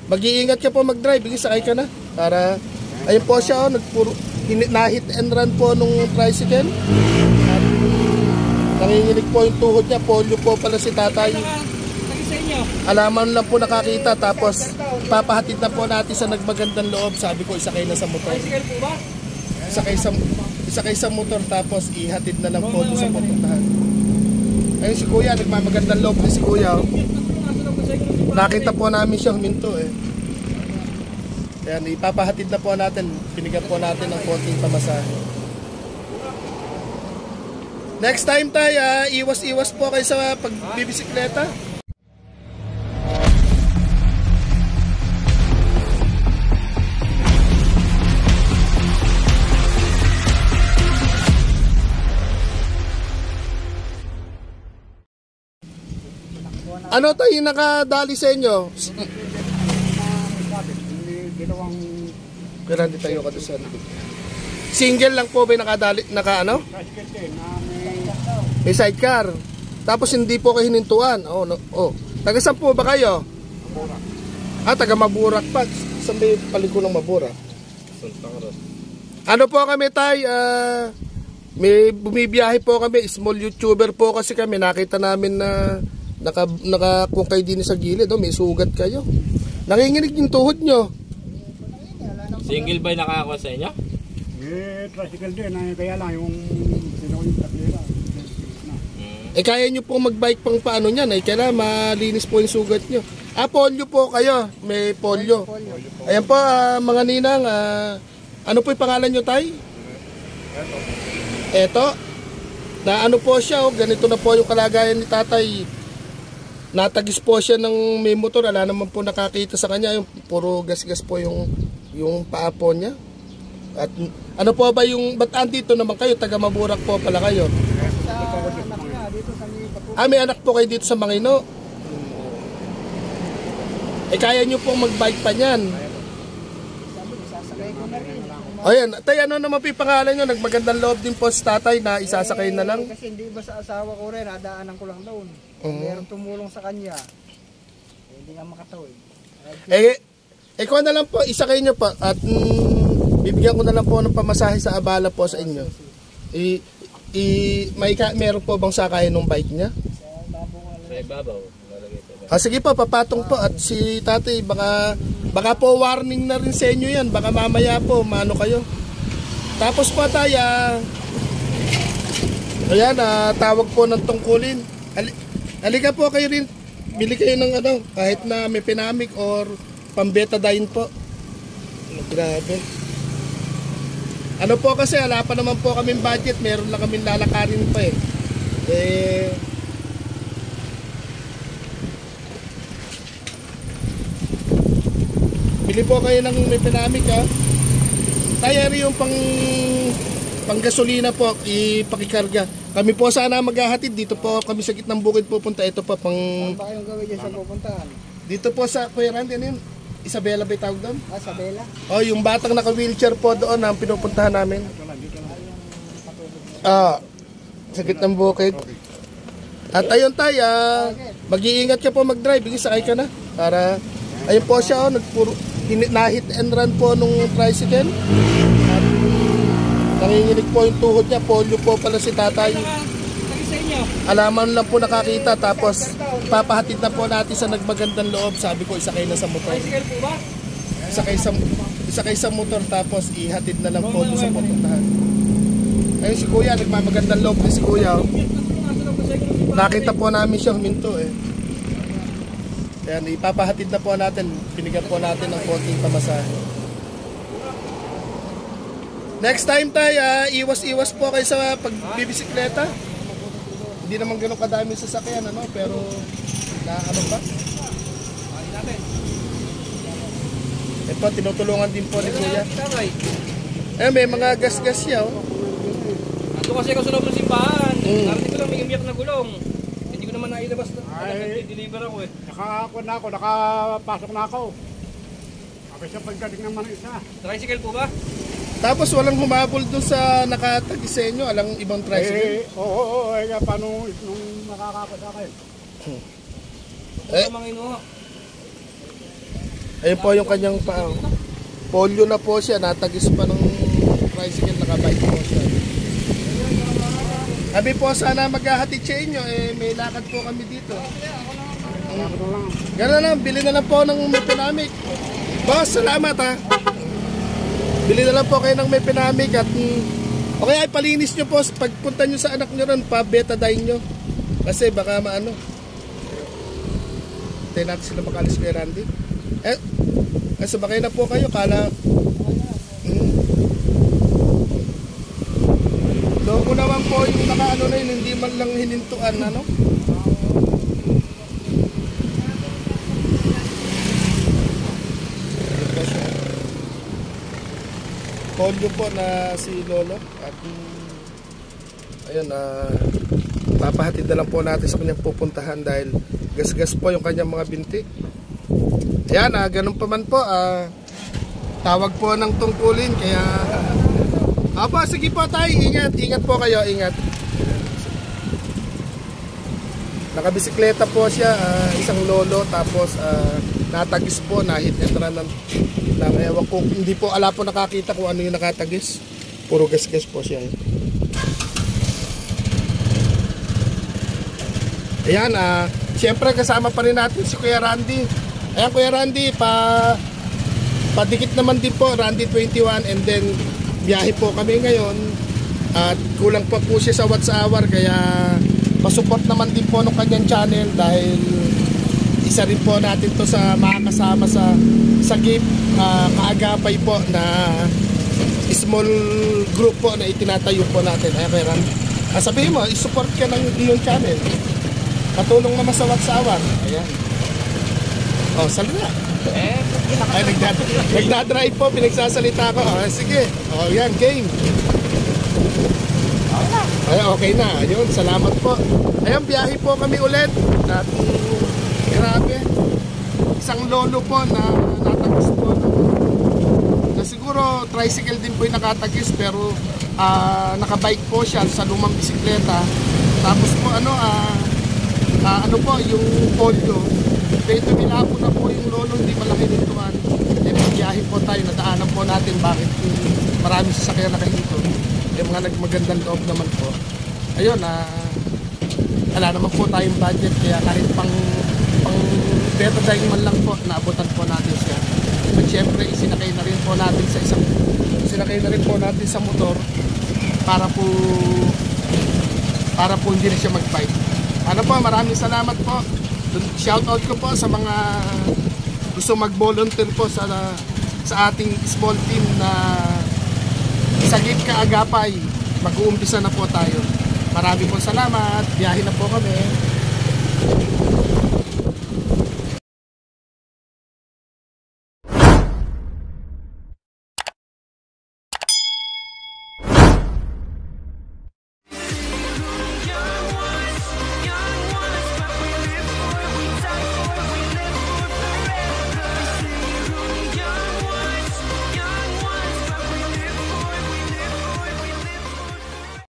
Mag-iingat ka po mag-drive, sakay ka na. Para, ayun po siya, na-hit and run po nung tricycle. At nanginginig po yung tuhod niya, polio po pala si tatay. Alaman lang po nakakita, tapos papahatid na po natin sa nagmagandang loob. Sabi ko, isakay na sa motor. Isakay sa motor, tapos ihatid na lang po doon sa pupuntahan. Ayun si kuya, nagmamagandang loob na si kuya. Nakita po namin siya huminto eh. Ayan, ipapahatid na po natin. Pinigyan po natin ng konting pamasahe. Next time tayo, iwas-iwas po kayo sa pagbibisikleta. Ano tayo yung nakadali sa inyo? Pero hindi tayo ka doon sa single lang po ba yung nakadali, ano? May sidecar. Tapos hindi po kayo hinintuan. Oh, no. Oh. Taga saan po ba kayo? Maburak. Taga Maburak pa. Saan ba yung palikulang Maburak? Ano po kami tayo? May bumibiyahe po kami. Small YouTuber po kasi kami. Nakita namin na nakakungkay din sa gilid, may sugat kayo. Nanginginig yung tuhod nyo. Single ba yung nakakakuha sa inyo? Tricycle din, kaya lang yung taglera. Kaya nyo po magbike pang paano nyan, kailangan malinis po yung sugat nyo. Polio po kayo, may polio. Ayan po, mga ninang, ano po yung pangalan nyo, tay? Eto. Na ano po siya, ganito na po yung kalagayan ni tatay. Natagis po siya ng may motor, wala naman po nakakita sa kanya, yung puro gas-gas po yung paa po niya. At ano po ba yung, ba't andito naman kayo, taga Maburak po pala kayo? May anak po kayo dito sa Mangino. Kaya nyo pong magbike pa niyan. Ayan, tay, ano naman po yung pangalan nyo? Nagmagandang loob din po sa tatay na isasakay na lang. Kasi hindi ba sa asawa ko rin, nadaanan ko lang doon. Meron tumulong sa kanya. Hindi nga makatawid. Ikaw na lang po, isakay nyo po. At bibigyan ko na lang po ng pamasahe sa abala po sa inyo. Meron po bang sakay ng bike niya? Sa ibabaw. Sige po, papatong po. At si tatay, baka po warning na rin sa inyo yan. Baka mamaya po, maano kayo. Tapos po tayo, ayan, tawag po ng tungkulin. Halika po kayo rin. Bili kayo ng ano, kahit na may pinamik or pambetadine po. Grabe. Ano po kasi, wala pa naman po kaming budget. Meron lang kaming lalakarin pa eh. Bili po kayo ng may pinamik ha. Tayo rin yung pang gasolina po, ipakikarga. Kami po sana maghahatid. Dito po kami sa gitnang bukid pupunta. Ito pa pang... Saan ba kayong gawin dyan sa pupuntahan? Dito po sa Kuya Randy, ano yun? Isabela ba tawag doon? Isabela? Yung batang naka-wheelchair po doon ang pinupuntahan namin. Sa gitnang bukid. At ayun tayo, mag-iingat ka po mag-drive. Sakay ka na. Para, ayun po siya, na-hit and run po nung tricycle. At nanginginig po yung tuhod niya, polio po pala si tatay. Alaman lang po nakakita, tapos papahatid na po natin sa nagmagandang loob. Sabi ko, isakay na sa motor. Isakay sa motor, tapos ihatid na lang po doon sa pupuntahan. Ayun si kuya, nagmamagandang loob na si kuya. Nakita po namin siya huminto eh. Ayan, ipapahatid na po natin. Pinigyan po natin ng konting pamasahe. Next time tayo, iwas-iwas po kayo sa pagbibisikleta. Hindi naman ganun kadami sasakyan, ano, pero na ano pa? Ito, tinutulungan din po ni kuya. May mga gas-gas siya. Ito kasi ako sa loob ng simbahan. Narinig ko lang may umiyak na gulong. Hindi ko naman nailabas na. Deliver ako eh. Nakapasok na ako. Kapag siya pagdating naman isa. Tricycle po ba? Tapos walang humabol doon sa nakatagis sa inyo, alang ibang tricycle? Oo, paano nung nakakapasakay? Mangino. Ayun po yung kanyang polio na po siya, natagis pa ng tricycle, nakabike po siya. Sabi po sana maghahatid sa inyo, may lakad po kami dito. Gano'n lang, bili na lang po ng Mepinamic. Boss, salamat ha. Bili na lang po kayo ng Mepinamic at okay, ay palinis nyo po pagpunta nyo sa anak nyo ron, pa-betadine nyo. Kasi baka maano. Tayo natin sila makalis kay Randy. Sabakay na po kayo, kala loko naman po yung nakaano na yun, hindi man lang hinintuan, ano? Polio po na si Lolo at ayun, papahatid na lang po natin sa kanyang pupuntahan dahil gas-gas po yung kanyang mga binti. Ayan, ganun pa man po, tawag po ng tungkulin, kaya sige po tayo, ingat po kayo, ingat. Nakabisikleta po siya, isang lolo, tapos natagis po, na-hit and run ng ewan ko, hindi po ala po nakakita kung ano yung nakatagis, puro gas-gas po siya. Ayan, siyempre kasama pa rin natin si Kuya Randy. Ayan Kuya Randy, padikit naman din po, Randy 21, and then biyahe po kami ngayon at kulang pa po siya sa watts hour, kaya pasupport naman din po ng kanyang channel dahil isa rin po natin to sa mga kasama sa GIF, kaagapay po na small group po na itinatayo po natin. Ayan Kuya Randy, sabihin mo, isupport ka ng iyong channel, katulong naman sa watts hour. Ayan. Salita. Ay, nagdadrive po, pinagsasalita ko. Sige. Yan, game. Ay, okay na. Ayun, salamat po. Ayun, biyahe po kami ulit. At grabe. Isang lolo po na natagis po. Na siguro tricycle din po yung nakatagis, pero nakabike po siya sa lumang bisikleta. Tapos po ano po yung polio. Kaya tumilapon na po yung lolo, hindi malaki nituan. Biyahe po tayo, nadaanan po natin bakit marami sasakyan nakahito. Yung mga nagmagandang loob naman po. Ayun, wala naman po tayong budget, kaya kahit pang betadine man lang po, naabutan po natin siya. At syempre, sinakay na rin po natin sa motor para po hindi na siya mag-fight. Maraming salamat po. Shoutout ko po sa mga gusto mag-volunteer po sa ating small team na sa GIF Kaagapay. Mag-uumpisa na po tayo. Marami po salamat. Biyahe na po kami.